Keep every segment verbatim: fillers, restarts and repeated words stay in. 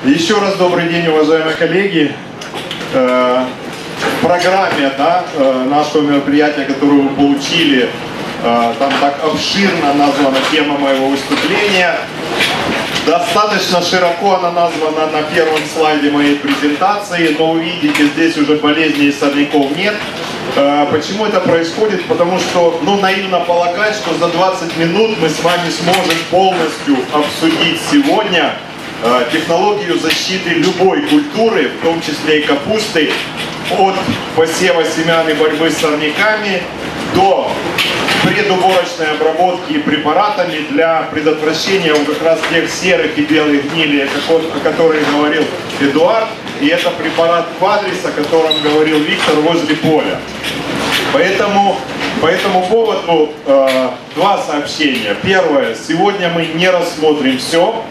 Еще раз добрый день, уважаемые коллеги. В программе, да, нашего мероприятия, которую вы получили, там так обширно названа тема моего выступления. Достаточно широко она названа на первом слайде моей презентации, но вы видите, здесь уже болезней и сорняков нет. Почему это происходит? Потому что, ну, наивно полагать, что за двадцать минут мы с вами сможем полностью обсудить сегодня технологию защиты любой культуры, в том числе и капусты, от посева семян и борьбы с сорняками до предуборочной обработки препаратами для предотвращения вот как раз тех серых и белых гнилей, о которых говорил Эдуард. И это препарат Квадрис, о котором говорил Виктор, возле поля. Поэтому по этому поводу э, два сообщения. Первое. Сегодня мы не рассмотрим все.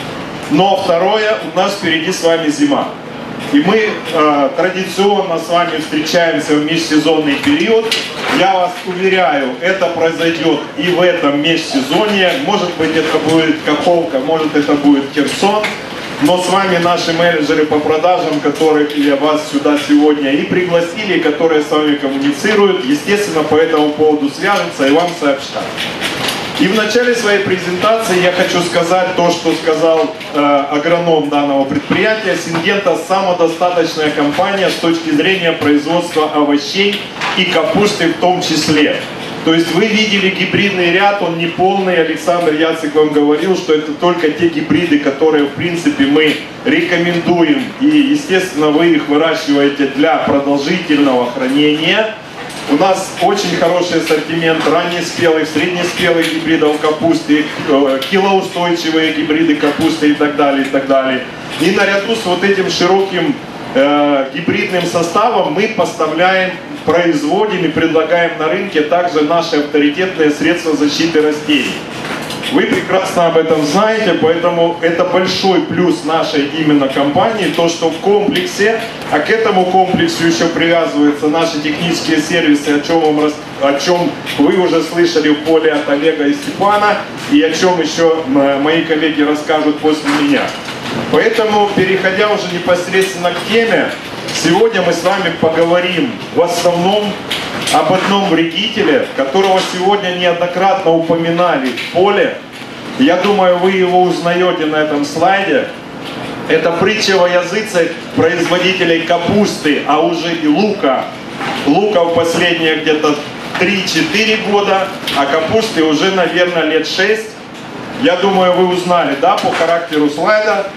Но второе, у нас впереди с вами зима. И мы э, традиционно с вами встречаемся в межсезонный период. Я вас уверяю, это произойдет и в этом межсезонье. Может быть, это будет Каховка, может, это будет Херсон. Но с вами наши менеджеры по продажам, которых я вас сюда сегодня и пригласили, которые с вами коммуницируют, естественно, по этому поводу свяжутся и вам сообщат. И в начале своей презентации я хочу сказать то, что сказал э, агроном данного предприятия. Сингента – самодостаточная компания с точки зрения производства овощей и капусты в том числе. То есть вы видели гибридный ряд, он не полный. Александр Яцек вам говорил, что это только те гибриды, которые в принципе мы рекомендуем. И естественно вы их выращиваете для продолжительного хранения. У нас очень хороший ассортимент раннеспелых, среднеспелых гибридов капусты, килоустойчивые гибриды капусты и так далее, и так далее. И наряду с вот этим широким э, гибридным составом мы поставляем, производим и предлагаем на рынке также наши авторитетные средства защиты растений. Вы прекрасно об этом знаете, поэтому это большой плюс нашей именно компании, то, что в комплексе, а к этому комплексу еще привязываются наши технические сервисы, о чем, вам, о чем вы уже слышали в поле от Олега и Степана, и о чем еще мои коллеги расскажут после меня. Поэтому, переходя уже непосредственно к теме, сегодня мы с вами поговорим в основном об одном вредителе, которого сегодня неоднократно упоминали в поле. Я думаю, вы его узнаете на этом слайде. Это притча во языцах производителей капусты, а уже и лука. Лука в последние где-то три-четыре года, а капусты уже, наверное, лет шесть. Я думаю, вы узнали, да, по характеру слайда.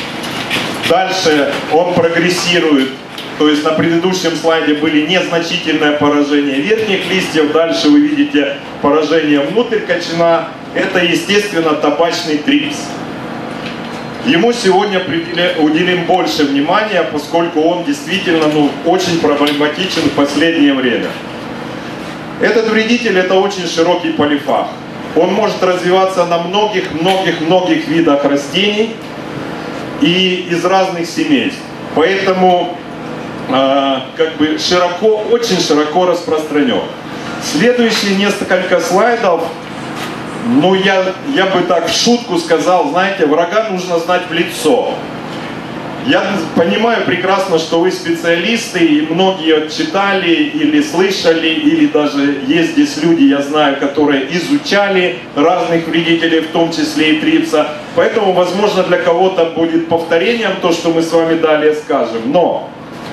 Дальше он прогрессирует. То есть на предыдущем слайде были незначительное поражение верхних листьев. Дальше вы видите поражение внутрь кочана. Это, естественно, табачный трипс. Ему сегодня уделим больше внимания, поскольку он действительно, ну, очень проблематичен в последнее время. Этот вредитель – это очень широкий полифаг. Он может развиваться на многих-многих-многих видах растений и из разных семейств. Поэтому как бы широко, очень широко распространен. Следующие несколько слайдов, ну я, я бы так в шутку сказал, знаете, врага нужно знать в лицо. Я понимаю прекрасно, что вы специалисты, и многие читали или слышали, или даже есть здесь люди, я знаю, которые изучали разных вредителей, в том числе и трипса. Поэтому, возможно, для кого-то будет повторением то, что мы с вами далее скажем. Но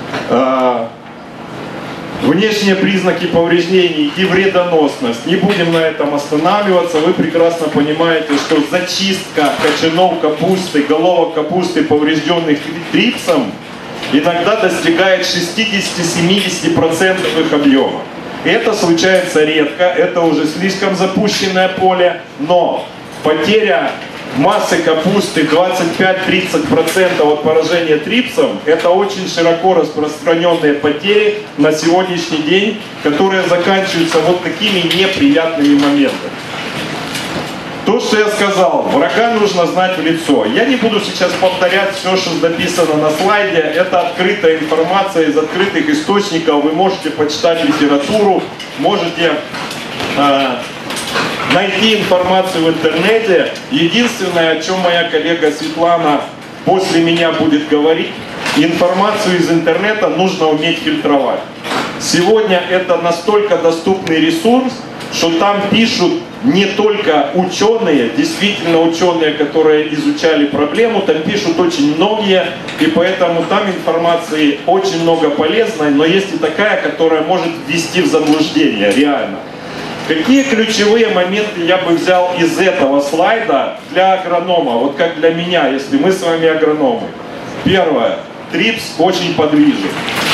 внешние признаки повреждений и вредоносность, не будем на этом останавливаться. Вы прекрасно понимаете, что зачистка кочанов капусты, головок капусты, поврежденных трипсом, иногда достигает шестидесяти-семидесяти процентов их объема. Это случается редко, это уже слишком запущенное поле, но потеря массы капусты двадцать пять-тридцать процентов от поражения трипсом – это очень широко распространенные потери на сегодняшний день, которые заканчиваются вот такими неприятными моментами. То, что я сказал, врага нужно знать в лицо. Я не буду сейчас повторять все, что написано на слайде. Это открытая информация из открытых источников. Вы можете почитать литературу, можете э, найти информацию в интернете. Единственное, о чем моя коллега Светлана после меня будет говорить, информацию из интернета нужно уметь фильтровать. Сегодня это настолько доступный ресурс, что там пишут не только ученые, действительно ученые, которые изучали проблему, там пишут очень многие, и поэтому там информации очень много полезной, но есть и такая, которая может ввести в заблуждение, реально. Какие ключевые моменты я бы взял из этого слайда для агронома, вот как для меня, если мы с вами агрономы? Первое. Трипс очень подвижен.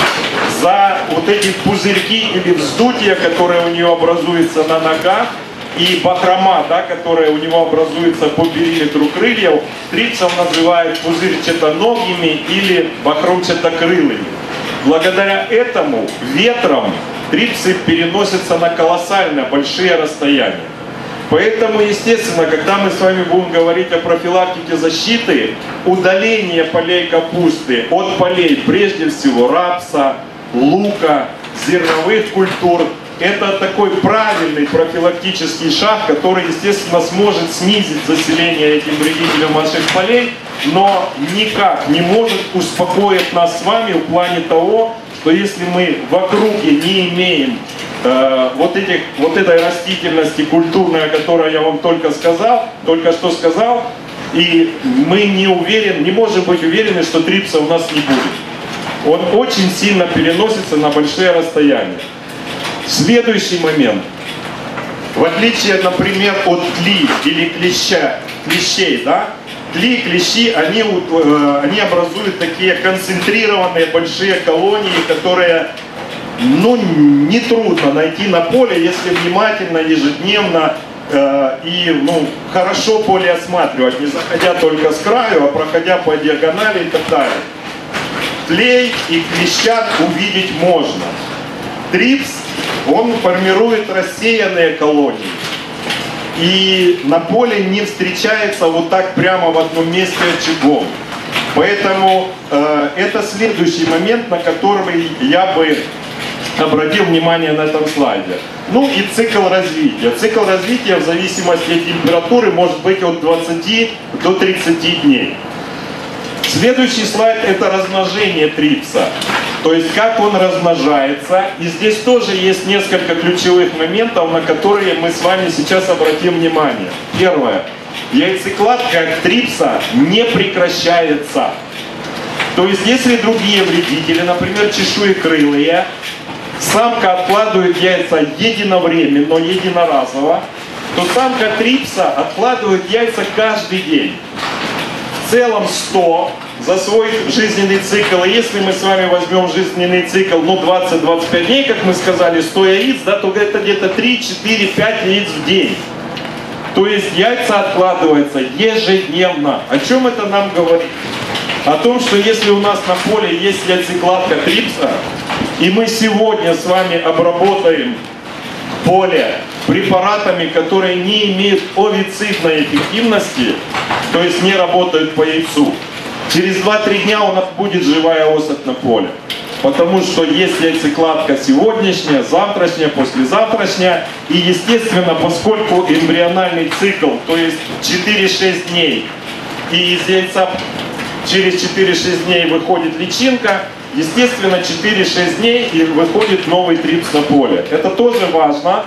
За вот эти пузырьки или вздутия, которые у нее образуются на ногах, и бахрома, да, которая у него образуется по периметру крыльев, трипсов называют пузырчатоногими или бахромчатокрылыми. Благодаря этому ветром трипсы переносятся на колоссально большие расстояния. Поэтому, естественно, когда мы с вами будем говорить о профилактике защиты, удаление полей капусты от полей, прежде всего, рапса, лука, зерновых культур, это такой правильный профилактический шаг, который, естественно, сможет снизить заселение этим вредителем ваших полей, но никак не может успокоить нас с вами в плане того, что если мы в округе не имеем э, вот, этих, вот этой растительности культурной, о которой я вам только сказал, только что сказал, и мы не уверены, не можем быть уверены, что трипса у нас не будет. Он очень сильно переносится на большие расстояния. Следующий момент. В отличие, например, от тли или клеща, клещей, да, тли и клещи, они, э, они образуют такие концентрированные большие колонии, которые, ну, нетрудно найти на поле, если внимательно, ежедневно э, и, ну, хорошо поле осматривать, не заходя только с краю, а проходя по диагонали и так далее. Тлей и клещат увидеть можно. Трипс, он формирует рассеянные колонии. И на поле не встречается вот так прямо в одном месте очагом. Поэтому э, это следующий момент, на который я бы обратил внимание на этом слайде. Ну и цикл развития. Цикл развития в зависимости от температуры может быть от двадцати до тридцати дней. Следующий слайд — это размножение трипса. То есть как он размножается. И здесь тоже есть несколько ключевых моментов, на которые мы с вами сейчас обратим внимание. Первое. Яйцекладка трипса не прекращается. То есть если другие вредители, например, чешуекрылые, самка откладывает яйца единовременно, единоразово, то самка трипса откладывает яйца каждый день. В целом сто за свой жизненный цикл. И если мы с вами возьмем жизненный цикл, ну, двадцать-двадцать пять дней, как мы сказали, сто яиц, да, то это где-то три, четыре, пять яиц в день. То есть яйца откладываются ежедневно. О чем это нам говорит? О том, что если у нас на поле есть яйцекладка трипса, и мы сегодня с вами обработаем поле препаратами, которые не имеют овицидной эффективности, то есть не работают по яйцу, через два-три дня у нас будет живая особь на поле. Потому что есть яйцекладка сегодняшняя, завтрашняя, послезавтрашняя. И, естественно, поскольку эмбриональный цикл, то есть четыре-шесть дней, и из яйца через четыре-шесть дней выходит личинка, естественно, четыре-шесть дней и выходит новый трипс на поле. Это тоже важно.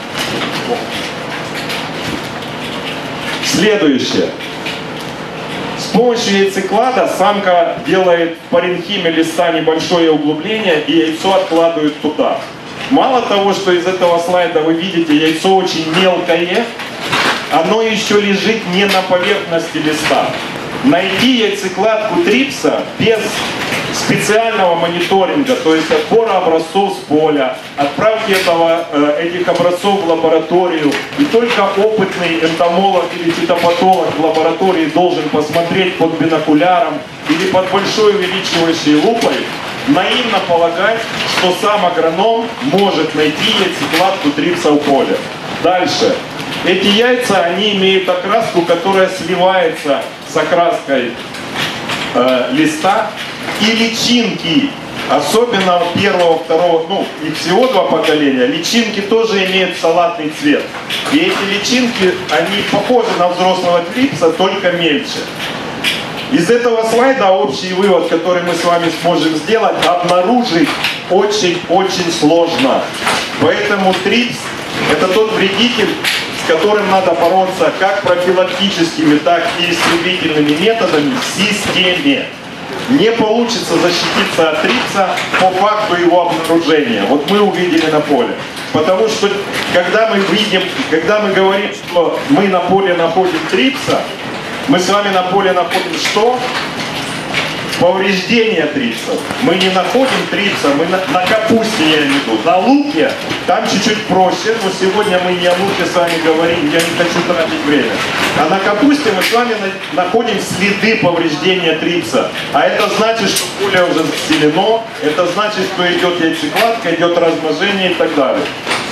Следующее. С помощью яйцеклада самка делает в паренхиме листа небольшое углубление, и яйцо откладывает туда. Мало того, что из этого слайда вы видите, яйцо очень мелкое, оно еще лежит не на поверхности листа. Найти яйцекладку трипса без специального мониторинга, то есть отбора образцов с поля, отправки этого, этих образцов в лабораторию, и только опытный энтомолог или фитопатолог в лаборатории должен посмотреть под бинокуляром или под большой увеличивающей лупой, наивно полагать, что сам агроном может найти яйцекладку трипса в поле. Дальше. Эти яйца, они имеют окраску, которая сливается с окраской э, листа, и личинки, особенно первого, второго, ну, их всего два поколения, личинки тоже имеют салатный цвет. И эти личинки, они похожи на взрослого трипса, только мельче. Из этого слайда общий вывод, который мы с вами сможем сделать, обнаружить очень-очень сложно. Поэтому трипс – это тот вредитель, с которым надо бороться как профилактическими, так и истребительными методами в системе. Не получится защититься от трипса по факту его обнаружения. Вот мы увидели на поле. Потому что когда мы видим, когда мы говорим, что мы на поле находим трипса, мы с вами на поле находим что? Повреждение трипсов. Мы не находим трипса, мы на, на капусте, я имею в виду. На луке там чуть-чуть проще, но сегодня мы не о луке с вами говорим, я не хочу тратить время. А на капусте мы с вами на, находим следы повреждения трипса. А это значит, что поле уже заселено, это значит, что идет яйцекладка, идет размножение и так далее.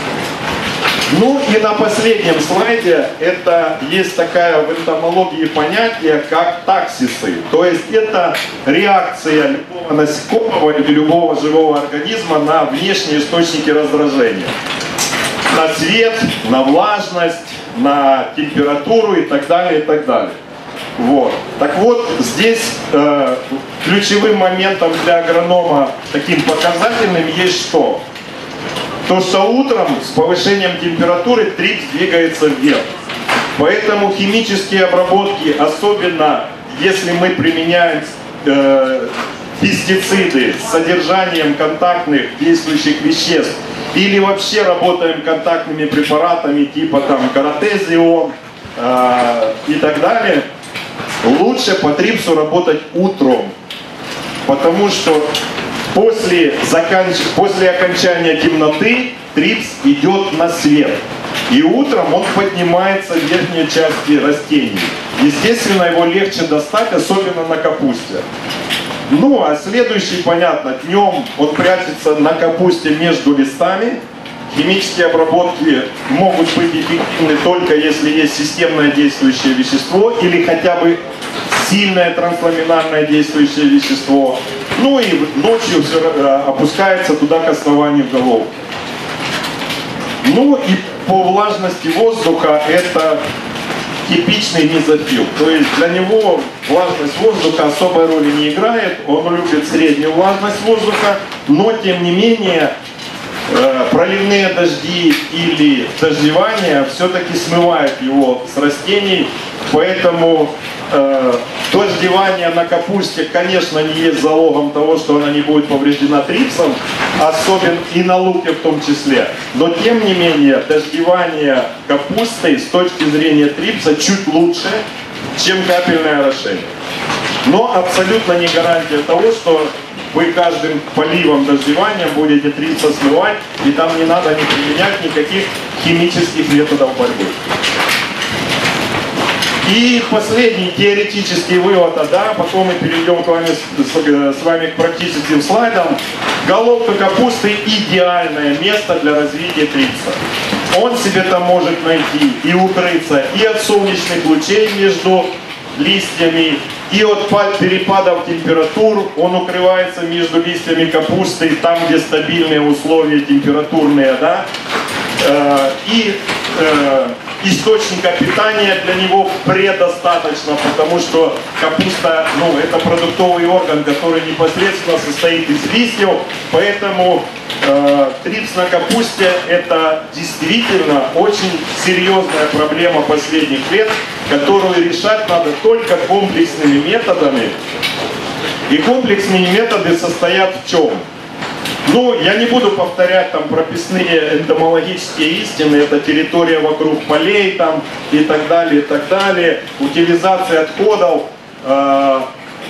Ну и на последнем слайде это есть такая в энтомологии понятие, как таксисы. То есть это реакция любого насекомого или любого живого организма на внешние источники раздражения. На свет, на влажность, на температуру и так далее, и так далее. Вот. Так вот, здесь э, ключевым моментом для агронома, таким показательным, есть что? То, что утром с повышением температуры трипс двигается вверх. Поэтому химические обработки, особенно если мы применяем э, пестициды с содержанием контактных действующих веществ, или вообще работаем контактными препаратами типа там каротезион э, и так далее, лучше по трипсу работать утром. Потому что После, заканч... После окончания темноты трипс идет на свет. И утром он поднимается в верхней части растений. Естественно, его легче достать, особенно на капусте. Ну, а следующий, понятно, днем он прячется на капусте между листами. Химические обработки могут быть эффективны только если есть системное действующее вещество или хотя бы сильное трансламинарное действующее вещество. Ну и ночью все опускается туда к основанию головки. Ну и по влажности воздуха это типичный мезофил. То есть для него влажность воздуха особой роли не играет. Он любит среднюю влажность воздуха, но тем не менее проливные дожди или дождевание все-таки смывают его с растений. Поэтому э, дождевание на капусте, конечно, не есть залогом того, что она не будет повреждена трипсом, особенно и на луке в том числе. Но тем не менее, дождевание капустой с точки зрения трипса чуть лучше, чем капельное орошение. Но абсолютно не гарантия того, что вы каждым поливом дождевания будете трипса смывать, и там не надо не применять никаких химических методов борьбы. И последний теоретический вывод, а да, потом мы перейдем к вами, с, с вами к практическим слайдам. Головка капусты – идеальное место для развития трипса. Он себе там может найти и укрыться и от солнечных лучей между листьями, и от перепадов температур. Он укрывается между листьями капусты, там, где стабильные условия температурные, да, и источника питания для него предостаточно, потому что капуста, ну, это продуктовый орган, который непосредственно состоит из листьев, поэтому э, трипс на капусте это действительно очень серьезная проблема последних лет, которую решать надо только комплексными методами. И комплексные методы состоят в чем? Ну, я не буду повторять там прописные энтомологические истины, это территория вокруг полей там и так далее, и так далее, утилизация отходов. Э,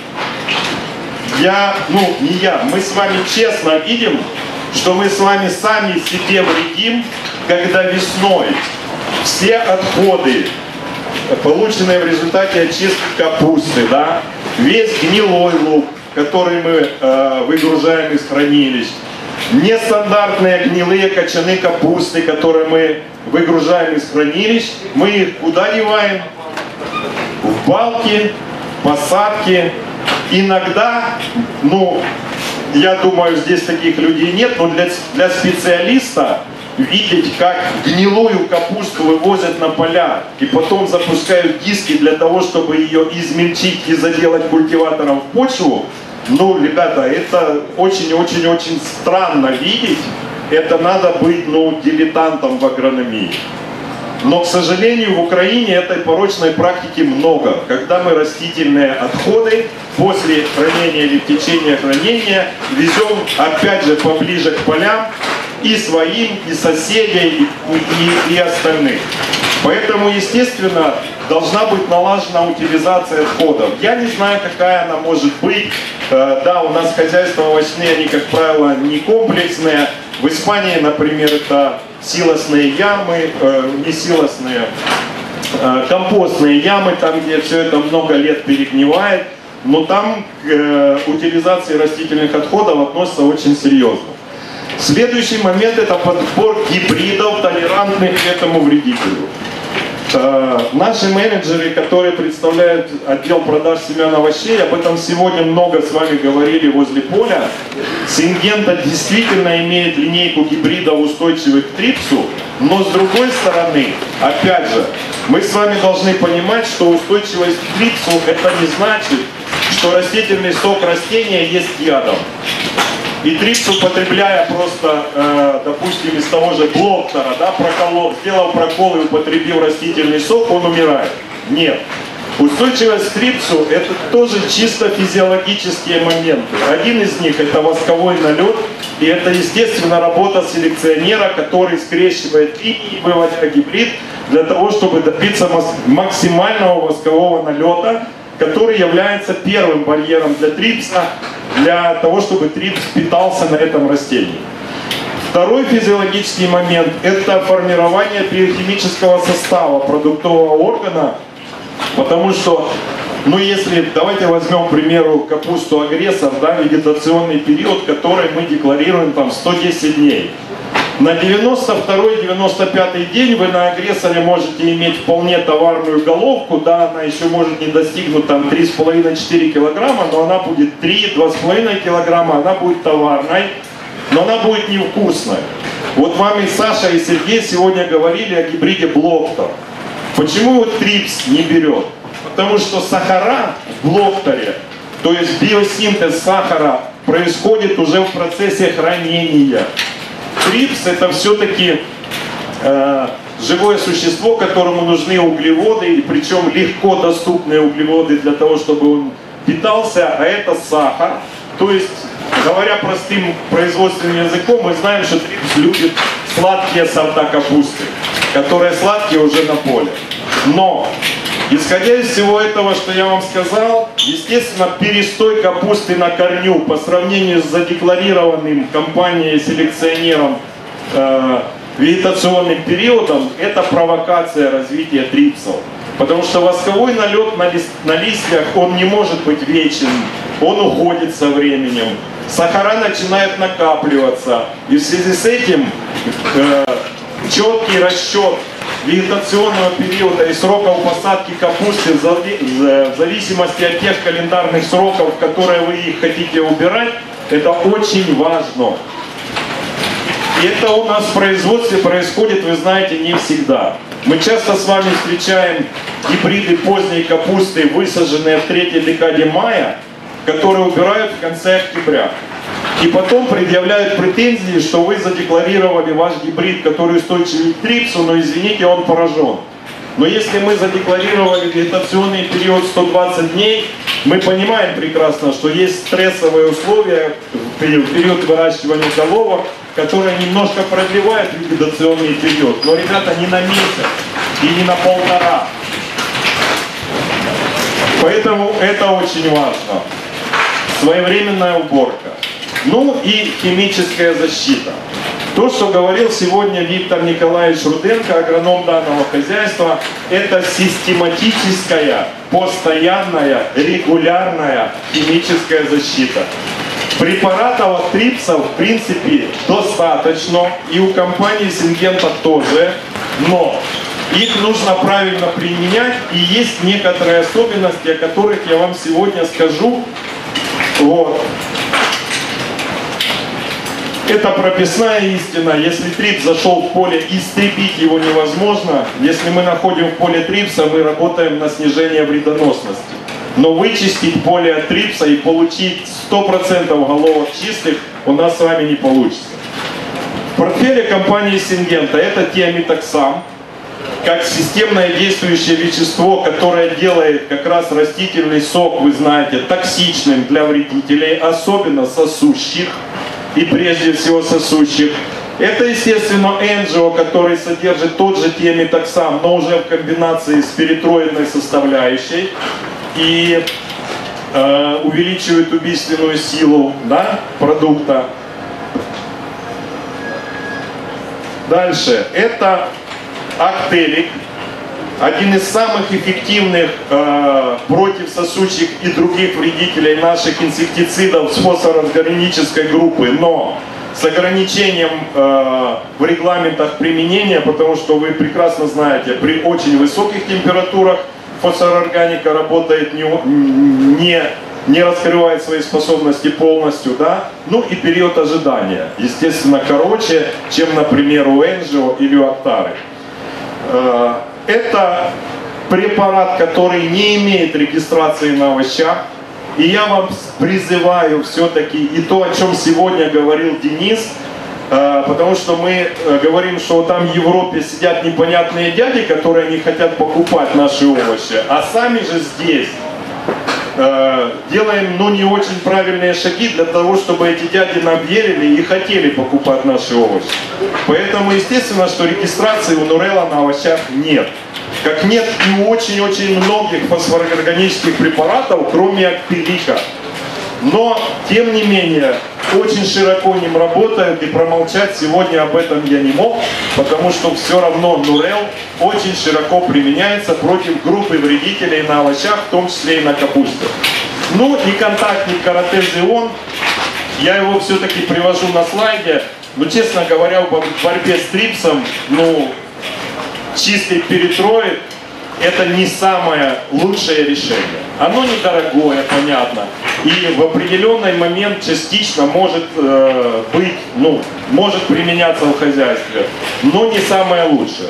я, ну, не я, мы с вами честно видим, что мы с вами сами себе вредим, когда весной все отходы, полученные в результате очистки капусты, да, весь гнилой лук, который мы э, выгружаем из хранилищ, нестандартные гнилые кочаны капусты, которые мы выгружаем из хранилищ, мы их куда деваем? В балки, посадки. Иногда, ну, я думаю, здесь таких людей нет, но для, для специалиста видеть, как гнилую капусту вывозят на поля и потом запускают диски для того, чтобы ее измельчить и заделать культиватором в почву, ну, ребята, это очень-очень-очень странно видеть. Это надо быть, ну, дилетантом в агрономии. Но, к сожалению, в Украине этой порочной практики много. Когда мы растительные отходы после хранения или в течение хранения везем, опять же, поближе к полям и своим, и соседей, и, и, и остальных. Поэтому, естественно, должна быть налажена утилизация отходов. Я не знаю, какая она может быть. Да, у нас хозяйства овощные, они, как правило, не комплексные. В Испании, например, это силосные ямы, э, не силосные, э, компостные ямы, там, где все это много лет перегнивает. Но там к э, утилизации растительных отходов относятся очень серьезно. Следующий момент — это подбор гибридов, толерантных к этому вредителю. Э, наши менеджеры, которые представляют отдел продаж семян овощей, об этом сегодня много с вами говорили возле поля. Сингента действительно имеет линейку гибридов, устойчивых к трипсу, но с другой стороны, опять же, мы с вами должны понимать, что устойчивость к трипсу — это не значит, что растительный сок растения есть ядом. И трипс, употребляя просто, э, допустим, из того же блоктера, да, проколол, сделал прокол и употребил растительный сок, он умирает. Нет. Устойчивость к трипсу — это тоже чисто физиологические моменты. Один из них — это восковой налет, и это, естественно, работа селекционера, который скрещивает линии, выводя гибрид, для того, чтобы добиться максимального воскового налета, который является первым барьером для трипса, для того, чтобы трипс питался на этом растении. Второй физиологический момент – это формирование биохимического состава продуктового органа, потому что, ну если, давайте возьмем, к примеру, капусту агрессор, да, вегетационный период, который мы декларируем там сто десять дней. На девяносто второй — девяносто пятый день вы на агрессоре можете иметь вполне товарную головку, да, она еще может не достигнуть там три с половиной — четыре килограмма, но она будет три — два с половиной килограмма, она будет товарной, но она будет невкусной. Вот вам и Саша, и Сергей сегодня говорили о гибриде блоктер. Почему вот трипс не берет? Потому что сахара в блоктере, то есть биосинтез сахара, происходит уже в процессе хранения. Трипс — это все-таки э, живое существо, которому нужны углеводы, и причем легко доступные углеводы для того, чтобы он питался, а это сахар. То есть, говоря простым производственным языком, мы знаем, что трипс любит сладкие сорта капусты, которые сладкие уже на поле. Но, исходя из всего этого, что я вам сказал, естественно, перестой капусты на корню по сравнению с задекларированным компанией-селекционером э, вегетационным периодом, это провокация развития трипсов. Потому что восковой налет на, лист, на листьях, он не может быть вечен, он уходит со временем. Сахара начинают накапливаться. И в связи с этим э, четкий расчет вегетационного периода и сроков посадки капусты в зависимости от тех календарных сроков, в которые вы их хотите убирать, это очень важно. И это у нас в производстве происходит, вы знаете, не всегда. Мы часто с вами встречаем гибриды поздней капусты, высаженные в третьей декаде мая, которые убирают в конце октября. И потом предъявляют претензии, что вы задекларировали ваш гибрид, который устойчивый к трипсу, но извините, он поражен. Но если мы задекларировали вегетационный период сто двадцать дней, мы понимаем прекрасно, что есть стрессовые условия в период выращивания головок, которые немножко продлевают вегетационный период. Но, ребята, не на месяц и не на полтора. Поэтому это очень важно. Своевременная уборка. Ну и химическая защита. То, что говорил сегодня Виктор Николаевич Руденко, агроном данного хозяйства, это систематическая, постоянная, регулярная химическая защита. Препаратов от трипсов, в принципе, достаточно, и у компании Сингента тоже, но их нужно правильно применять, и есть некоторые особенности, о которых я вам сегодня скажу. Вот. Это прописная истина. Если трипс зашел в поле, истребить его невозможно. Если мы находим в поле трипса, мы работаем на снижение вредоносности. Но вычистить поле от трипса и получить сто процентов головок чистых у нас с вами не получится. В портфеле компании Syngenta это тиамитоксам, как системное действующее вещество, которое делает как раз растительный сок, вы знаете, токсичным для вредителей, особенно сосущих, и прежде всего сосущих. Это, естественно, энджио, который содержит тот же тиамитоксам, но уже в комбинации с перитроидной составляющей и э, увеличивает убийственную силу, да, продукта. Дальше. Это актелик, один из самых эффективных э, против сосущих и других вредителей наших инсектицидов с фосфорорганической группы, но с ограничением э, в регламентах применения, потому что вы прекрасно знаете, при очень высоких температурах фосфорорганика работает не, не, не раскрывает свои способности полностью, да? Ну и период ожидания, естественно, короче, чем, например, у энджио или у актары. Э, это препарат, который не имеет регистрации на овощах. И я вам призываю все-таки и то, о чем сегодня говорил Денис, э, потому что мы э, говорим, что там в Европе сидят непонятные дяди, которые не хотят покупать наши овощи, а сами же здесь э, делаем, ну, не очень правильные шаги для того, чтобы эти дяди нам верили и хотели покупать наши овощи. Поэтому, естественно, что регистрации у Нурелла на овощах нет. Как нет и очень-очень многих фосфорорганических препаратов, кроме актелика. Но, тем не менее, очень широко ним работают, и промолчать сегодня об этом я не мог, потому что все равно Нурелл очень широко применяется против группы вредителей на овощах, в том числе и на капусте. Ну и контактник каротезион, я его все-таки привожу на слайде, но, честно говоря, в борьбе с трипсом, ну, чистый перитроид — это не самое лучшее решение. Оно недорогое, понятно, и в определенный момент частично может э, быть, ну, может применяться в хозяйстве, но не самое лучшее.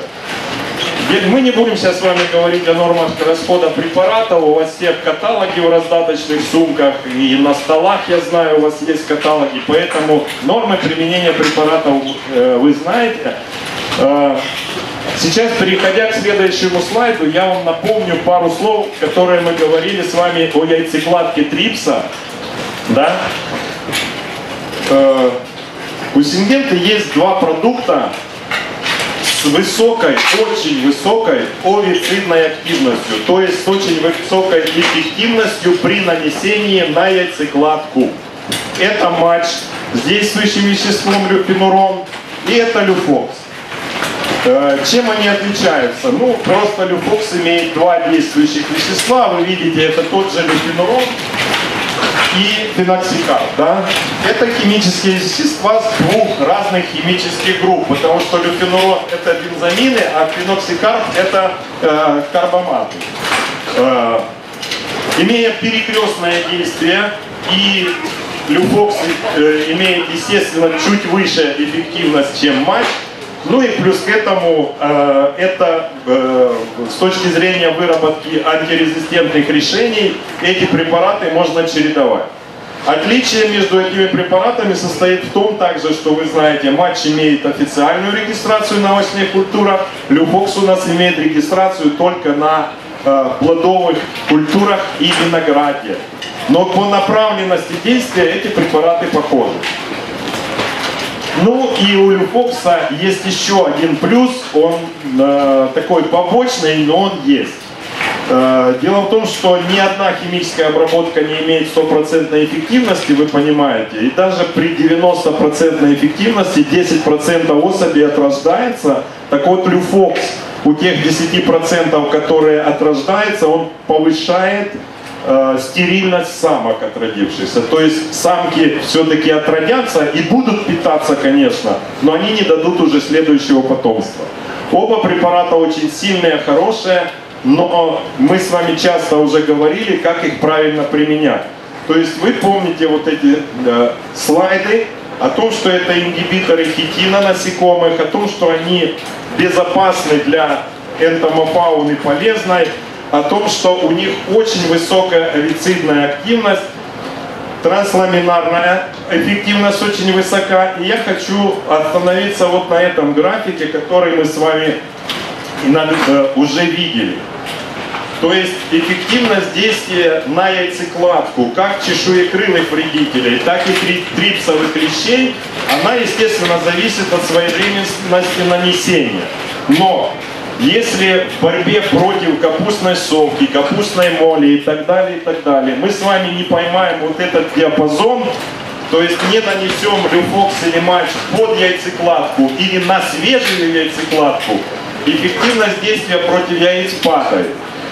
Мы не будем сейчас с вами говорить о нормах расхода препаратов, у вас все в каталоге в раздаточных сумках и на столах, я знаю, у вас есть каталоги, поэтому нормы применения препаратов э, вы знаете. Э, Сейчас, переходя к следующему слайду, я вам напомню пару слов, которые мы говорили с вами о яйцекладке трипса. Да? Э, у Syngenta есть два продукта с высокой, очень высокой овицидной активностью, то есть с очень высокой эффективностью при нанесении на яйцекладку. Это матч с действующим веществом люфенурон и это люфокс. Чем они отличаются? Ну, просто люфокс имеет два действующих вещества. Вы видите, это тот же люфенурон и феноксикарб. Да? Это химические вещества с двух разных химических групп, потому что люфенурон это бензамины, а феноксикарб это э, карбаматы. Э, имея перекрестное действие, и люфокс э, имеет, естественно, чуть выше эффективность, чем матч. Ну и плюс к этому, э, это э, с точки зрения выработки антирезистентных решений, эти препараты можно чередовать. Отличие между этими препаратами состоит в том также, что вы знаете, матч имеет официальную регистрацию на овощных культурах, люфокс у нас имеет регистрацию только на э, плодовых культурах и винограде. Но по направленности действия эти препараты похожи. Ну и у люфокса есть еще один плюс, он э, такой побочный, но он есть. Э, дело в том, что ни одна химическая обработка не имеет стопроцентной эффективности, вы понимаете, и даже при девяноста процентной эффективности десять процентов особей отрождается. Так вот, люфокс у тех десяти процентов, которые отрождаются, он повышает э, стерильность самок отродившихся. То есть самки все-таки отродятся и будут питаться, конечно, но они не дадут уже следующего потомства. Оба препарата очень сильные, хорошие, но мы с вами часто уже говорили, как их правильно применять. То есть вы помните вот эти э, слайды, о том, что это ингибиторы хитина насекомых, о том, что они безопасны для энтомофауны, полезны, о том, что у них очень высокая овицидная активность, трансламинарная эффективность очень высока. И я хочу остановиться вот на этом графике, который мы с вами уже видели. То есть эффективность действия на яйцекладку как чешуекрылых вредителей, так и трипсовых клещей, она, естественно, зависит от своевременности нанесения. Но если в борьбе против капустной совки, капустной моли и так далее, и так далее, мы с вами не поймаем вот этот диапазон, то есть не нанесем люфокс или матч под яйцекладку или на свежую яйцекладку, эффективность действия против яиц падает.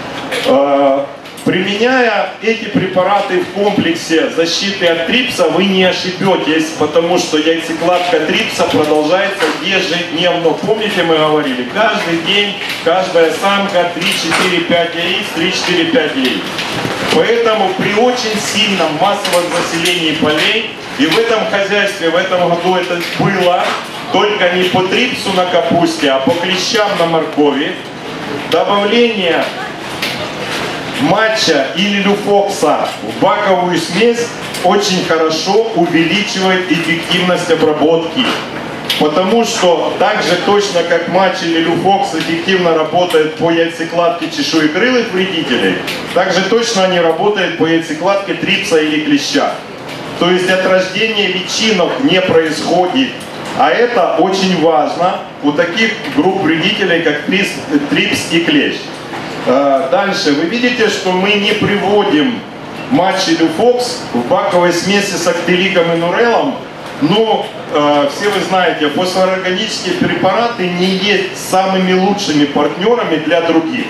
Применяя эти препараты в комплексе защиты от трипса, вы не ошибетесь, потому что яйцекладка трипса продолжается ежедневно. Помните, мы говорили, каждый день, каждая самка три, четыре, пять яиц, три, четыре, пять яиц. Поэтому при очень сильном массовом заселении полей, и в этом хозяйстве в этом году это было, только не по трипсу на капусте, а по клещам на моркови, добавление матча или люфокса в баковую смесь очень хорошо увеличивает эффективность обработки. Потому что так же точно как матч или люфокс эффективно работает по яйцекладке чешуекрылых вредителей, так же точно они работают по яйцекладке трипса или клеща. То есть от рождения личинок не происходит. А это очень важно у таких групп вредителей, как трипс и клещ. Дальше, вы видите, что мы не приводим матч и люфокс в баковой смеси с актеликом и нурелом, но э, все вы знаете, фосфорорганические препараты не есть самыми лучшими партнерами для других.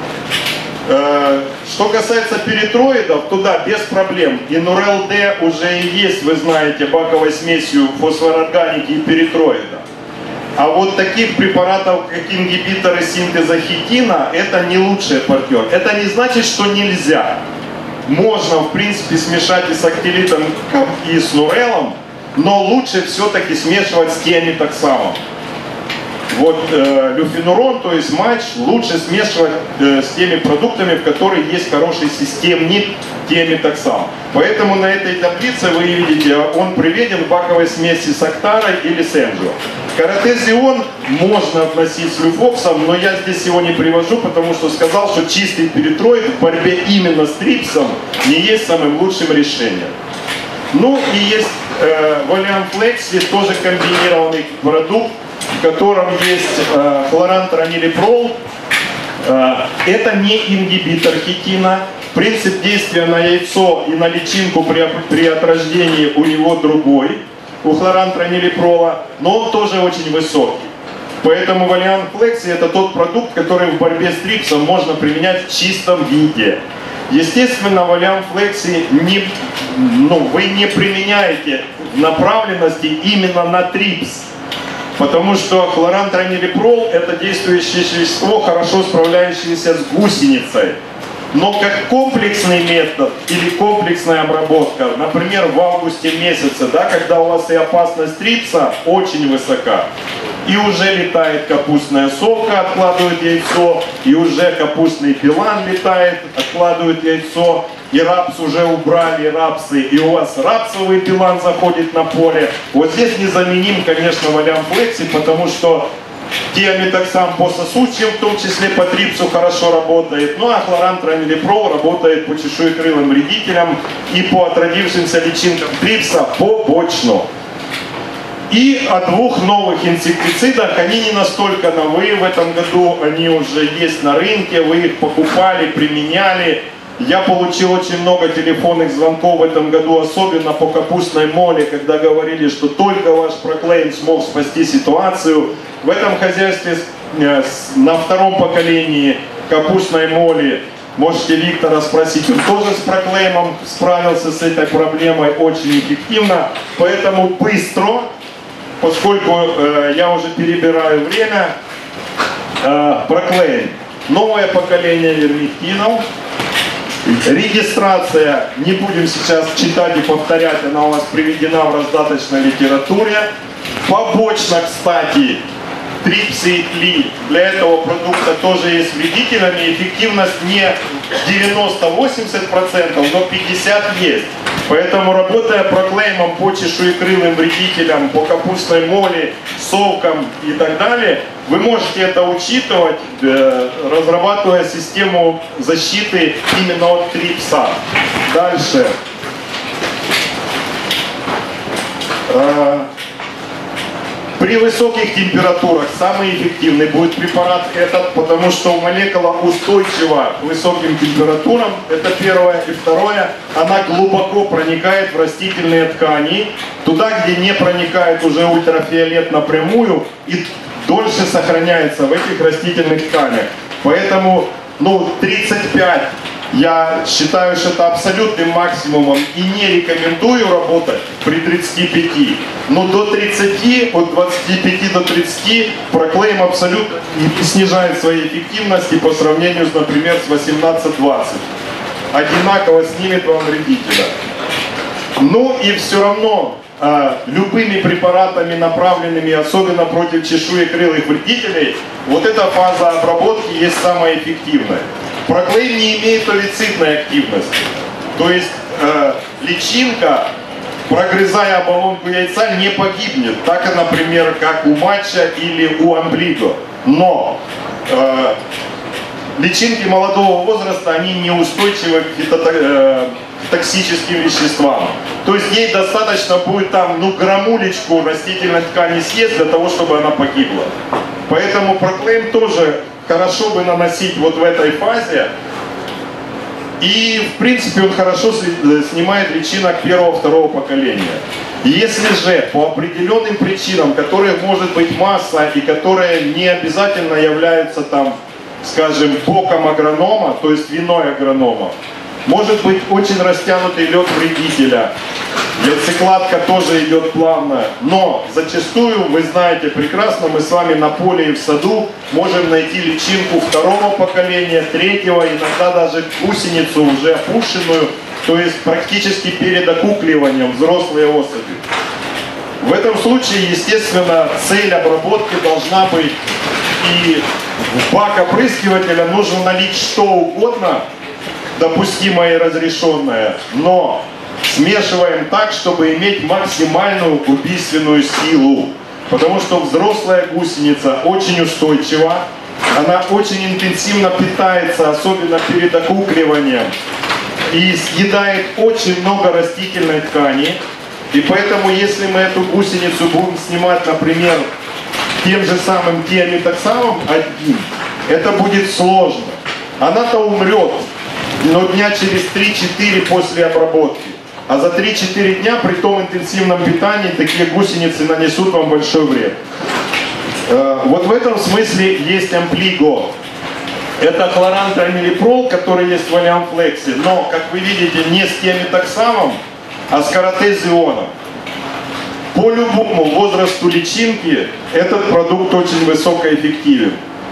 Э, что касается перитроидов, то да, без проблем. И нурел-Д уже и есть, вы знаете, баковой смесью фосфорорганики и перитроида. А вот таких препаратов, как ингибиторы синтеза хитина, это не лучший партнер. Это не значит, что нельзя. Можно, в принципе, смешать и с актелитом, и с нурелом, но лучше все-таки смешивать с тиамитоксамом. Вот э, люфенурон, то есть матч, лучше смешивать э, с теми продуктами, в которых есть хороший системник тиамитоксам. Поэтому на этой таблице вы видите, он приведен в баковой смеси с Актарой или с Энджио. Каротезион можно относить с люфоксом, но я здесь его не привожу, потому что сказал, что чистый перитроид в борьбе именно с трипсом не есть самым лучшим решением. Ну и есть э, Valiant Flexi, тоже комбинированный продукт, в котором есть э, хлорантранилипрол. Э, это не ингибитор хитина. Принцип действия на яйцо и на личинку при, при отрождении у него другой, у хлорантранилипрола, но он тоже очень высокий. Поэтому Valiant Flexi это тот продукт, который в борьбе с трипсом можно применять в чистом виде. Естественно, Valiant Flexi не, ну, вы не применяете направленности именно на трипс. Потому что хлорантранилипрол это действующее вещество, хорошо справляющееся с гусеницей. Но как комплексный метод или комплексная обработка, например, в августе месяце, да, когда у вас и опасность трипса очень высока, и уже летает капустная совка, откладывает яйцо, и уже капустный пилан летает, откладывает яйцо, и рапс уже убрали, рапсы, и у вас рапсовый пилан заходит на поле. Вот здесь незаменим, конечно, Valiant Flexi, потому что тиамитоксам по сосудчим, в том числе по трипсу, хорошо работает. Ну а хлорантранилипрол работает по чешуекрылым вредителям и по отродившимся личинкам трипса побочно. И о двух новых инсектицидах, они не настолько новые в этом году, они уже есть на рынке, вы их покупали, применяли. Я получил очень много телефонных звонков в этом году, особенно по капустной моле, когда говорили, что только ваш проклейм смог спасти ситуацию. В этом хозяйстве на втором поколении капустной моли, можете Виктора спросить, он тоже с проклеймом справился с этой проблемой очень эффективно. Поэтому быстро, поскольку э, я уже перебираю время, э, проклейм. Новое поколение вермектинов. Регистрация, не будем сейчас читать и повторять, она у вас приведена в раздаточной литературе. Побочно, кстати, трипсы и тли для этого продукта тоже есть вредителями. Эффективность не девяносто-восемьдесят процентов, но пятьдесят процентов есть. Поэтому, работая проклеймом по чешуекрылым вредителям, по капустной моли, совкам и так далее, вы можете это учитывать, разрабатывая систему защиты именно от трипса. Дальше. При высоких температурах самый эффективный будет препарат этот, потому что молекула устойчива к высоким температурам, это первое. И второе, она глубоко проникает в растительные ткани, туда, где не проникает уже ультрафиолет напрямую и дольше сохраняется в этих растительных тканях. Поэтому, ну, тридцать пять я считаю, что это абсолютным максимумом и не рекомендую работать при тридцати пяти. Но до тридцати, от двадцати пяти до тридцати проклейм абсолютно не снижает своей эффективности по сравнению, с, например, с восемнадцать-двадцать. Одинаково снимет вам вредителя. Ну и все равно э, любыми препаратами, направленными особенно против чешуекрылых вредителей, вот эта фаза обработки есть самая эффективная. Проклейм не имеет овицидной активности. То есть э, личинка, прогрызая оболочку яйца, не погибнет. Так, например, как у матча или у амблиго. Но э, личинки молодого возраста, они неустойчивы к, фито, э, к токсическим веществам. То есть ей достаточно будет там, ну, граммулечку растительной ткани съесть для того, чтобы она погибла. Поэтому проклейм тоже хорошо бы наносить вот в этой фазе. И, в принципе, он хорошо снимает личинок первого-второго поколения. Если же по определенным причинам, которых может быть масса и которые не обязательно являются там, скажем, боком агронома, то есть виной агронома, может быть очень растянутый лед вредителя. Яйцекладка тоже идет плавно, но зачастую, вы знаете прекрасно, мы с вами на поле и в саду можем найти личинку второго поколения, третьего, иногда даже гусеницу уже опушенную, то есть практически перед окукливанием взрослые особи. В этом случае, естественно, цель обработки должна быть, и в бак опрыскивателя нужно налить что угодно, допустимое и разрешенное, но смешиваем так, чтобы иметь максимальную убийственную силу. Потому что взрослая гусеница очень устойчива, она очень интенсивно питается, особенно перед окукливанием, и съедает очень много растительной ткани. И поэтому, если мы эту гусеницу будем снимать, например, тем же самым тиамитоксамом одним, это будет сложно. Она-то умрет, но дня через три-четыре после обработки. А за три-четыре дня при том интенсивном питании такие гусеницы нанесут вам большой вред. Вот в этом смысле есть амплиго. Это хлорантрамилипрол, который есть в алиамфлексе, но, как вы видите, не с тиамитоксамом, а с каротезионом. По любому возрасту личинки этот продукт очень высокоэффективен.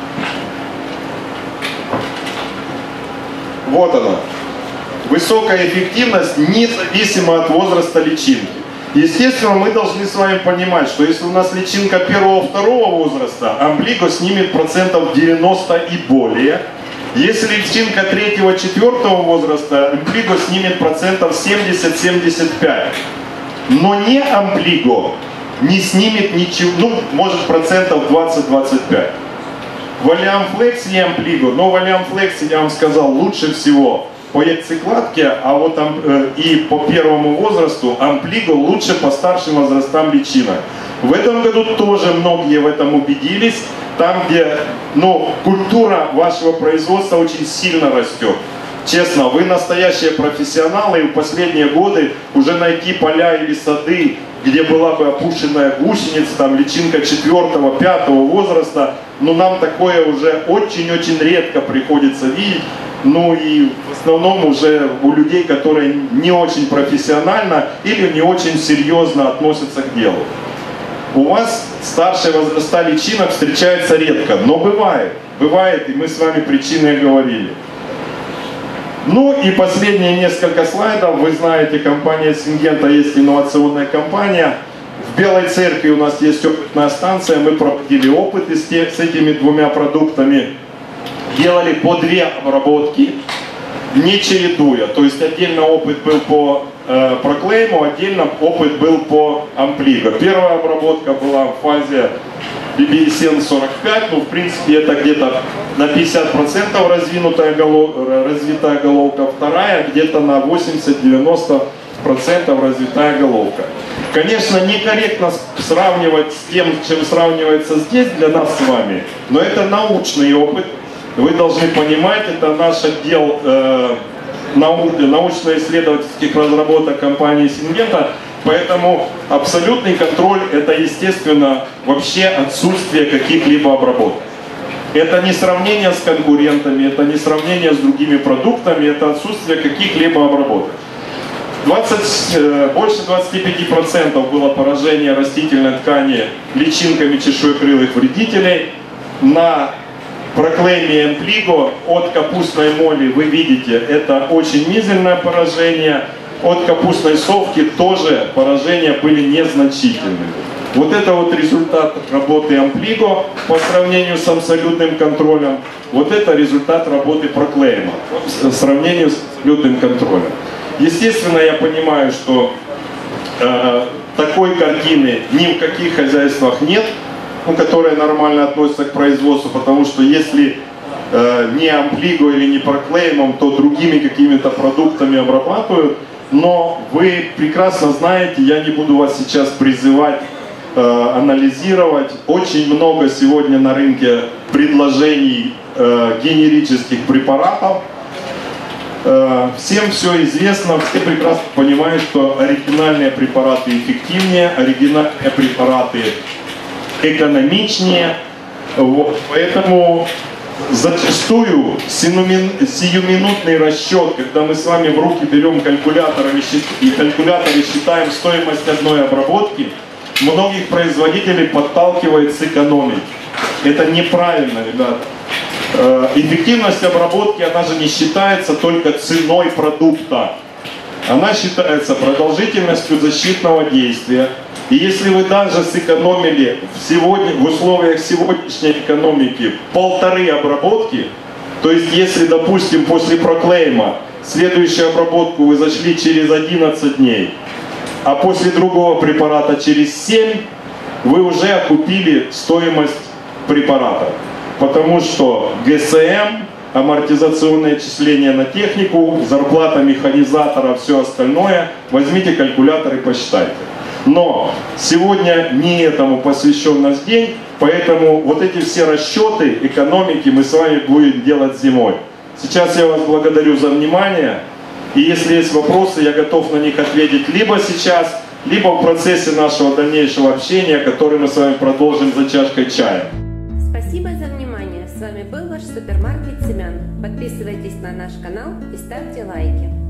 Вот она. Высокая эффективность независимо от возраста личинки. Естественно, мы должны с вами понимать, что если у нас личинка первого-второго возраста, амплиго снимет процентов девяносто и более. Если личинка третьего-четвертого возраста, амплиго снимет процентов семьдесят-семьдесят пять. Но не амплиго не снимет ничего, ну, может, процентов двадцать-двадцать пять. В алиамфлексе и амплиго, но в алиамфлексе, я вам сказал, лучше всего по яйцекладке, а вот там, э, и по первому возрасту амплиго лучше по старшим возрастам личинок. В этом году тоже многие в этом убедились, там где, ну, культура вашего производства очень сильно растет. Честно, вы настоящие профессионалы, и в последние годы уже найти поля или сады, где была бы опушенная гусеница, там личинка четвертого, пятого возраста, но нам такое уже очень-очень редко приходится видеть. Ну и в основном уже у людей, которые не очень профессионально или не очень серьезно относятся к делу. У вас старшие возраста личинок встречается редко, но бывает. Бывает, и мы с вами причины говорили. Ну и последние несколько слайдов. Вы знаете, компания Syngenta есть инновационная компания. В Белой Церкви у нас есть опытная станция. Мы проводили опыты с, те, с этими двумя продуктами. Делали по две обработки, не чередуя. То есть отдельно опыт был по э, Proclaim, отдельно опыт был по Ampligo. Первая обработка была в фазе би би эс эн сорок пять, ну в принципе это где-то на пятьдесят процентов развинутая голов, развитая головка, вторая где-то на восемьдесят-девяносто процентов развитая головка. Конечно, некорректно сравнивать с тем, чем сравнивается здесь для нас с вами, но это научный опыт. Вы должны понимать, это наш отдел э, нау научно-исследовательских разработок компании Syngenta. Поэтому абсолютный контроль – это, естественно, вообще отсутствие каких-либо обработок. Это не сравнение с конкурентами, это не сравнение с другими продуктами, это отсутствие каких-либо обработок. двадцать, больше двадцати пяти процентов было поражение растительной ткани личинками чешуекрылых вредителей. На Proclaim и Ampligo от капустной моли вы видите, это очень мизерное поражение. От капустной совки тоже поражения были незначительными. Вот это вот результат работы Ampligo по сравнению с абсолютным контролем. Вот это результат работы Proclaim по сравнению с абсолютным контролем. Естественно, я понимаю, что э, такой картины ни в каких хозяйствах нет, ну, которые нормально относятся к производству, потому что если э, не Ampligo или не Proclaim, то другими какими-то продуктами обрабатывают. Но вы прекрасно знаете, я не буду вас сейчас призывать э, анализировать. Очень много сегодня на рынке предложений э, генерических препаратов. Э, всем все известно, все прекрасно понимают, что оригинальные препараты эффективнее, оригинальные препараты экономичнее. Вот. Поэтому зачастую сиюминутный расчет, когда мы с вами в руки берем калькулятор и калькуляторе считаем стоимость одной обработки, многих производителей подталкивает сэкономить. Это неправильно, ребята. Эффективность обработки, она же не считается только ценой продукта. Она считается продолжительностью защитного действия. И если вы даже сэкономили в, сегодня, в условиях сегодняшней экономики полторы обработки, то есть если, допустим, после Proclaim следующую обработку вы зашли через одиннадцать дней, а после другого препарата через семь, вы уже окупили стоимость препарата. Потому что гэ эс эм, амортизационное отчисление на технику, зарплата механизатора, все остальное, возьмите калькулятор и посчитайте. Но сегодня не этому посвящен наш день, поэтому вот эти все расчеты экономики мы с вами будем делать зимой. Сейчас я вас благодарю за внимание, и если есть вопросы, я готов на них ответить либо сейчас, либо в процессе нашего дальнейшего общения, который мы с вами продолжим за чашкой чая. Спасибо за внимание. С вами был ваш супермаркет семян. Подписывайтесь на наш канал и ставьте лайки.